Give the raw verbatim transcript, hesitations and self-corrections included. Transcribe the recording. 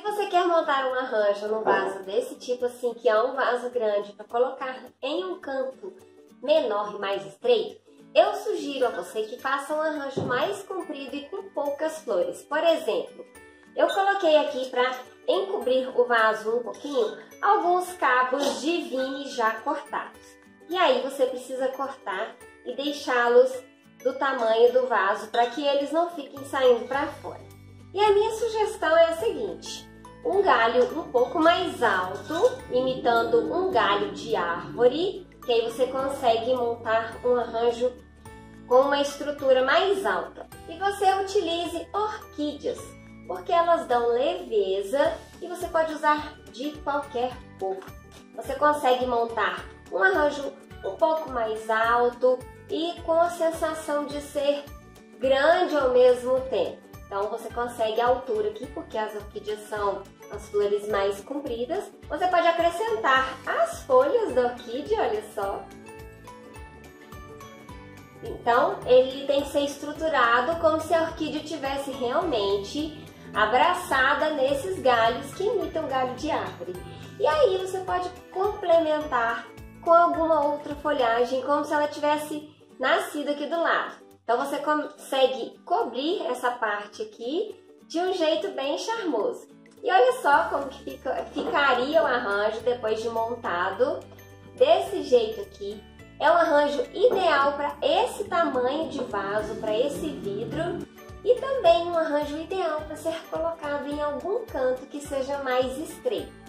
você quer montar um arranjo num vaso desse tipo assim, que é um vaso grande, para colocar em um canto menor e mais estreito, eu sugiro a você que faça um arranjo mais comprido e com poucas flores. Por exemplo, eu coloquei aqui para encobrir o vaso um pouquinho, alguns cabos de vime já cortados. E aí você precisa cortar e deixá-los do tamanho do vaso para que eles não fiquem saindo para fora. E a minha sugestão é a seguinte: um galho um pouco mais alto, imitando um galho de árvore, que aí você consegue montar um arranjo com uma estrutura mais alta. E você utilize orquídeas, porque elas dão leveza e você pode usar de qualquer cor. Você consegue montar um arranjo um pouco mais alto e com a sensação de ser grande ao mesmo tempo. Então você consegue a altura aqui, porque as orquídeas são as flores mais compridas. Você pode acrescentar as folhas da orquídea, olha só. Então ele tem que ser estruturado como se a orquídea tivesse realmente abraçada nesses galhos que imitam galho de árvore. E aí você pode complementar com alguma outra folhagem, como se ela tivesse nascido aqui do lado. Então você consegue cobrir essa parte aqui de um jeito bem charmoso. E olha só como que fica, ficaria o arranjo depois de montado. Desse jeito aqui. É um arranjo ideal para esse tamanho de vaso, para esse vidro. E também um arranjo ideal para ser colocado em algum canto que seja mais estreito.